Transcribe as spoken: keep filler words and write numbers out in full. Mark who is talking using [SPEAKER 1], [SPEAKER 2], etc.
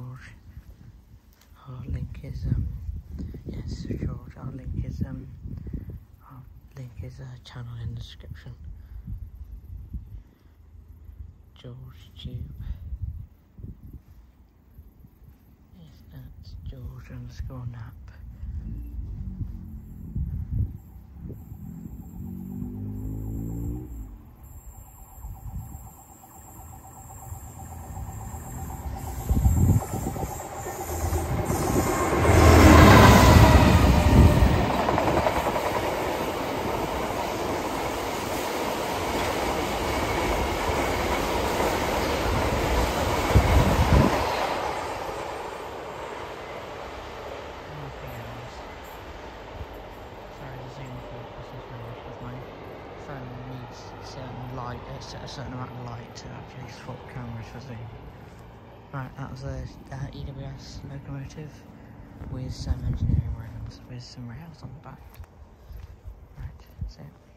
[SPEAKER 1] George. Our link is um yes George. Our link is um our link is a channel in the description. George Tube. Yes, that's George underscore nap. Certain light, a certain amount of light to actually swap cameras for zoom. Right, that was a uh, E W S locomotive with some engineering rooms with some rails on the back. Right, that's it.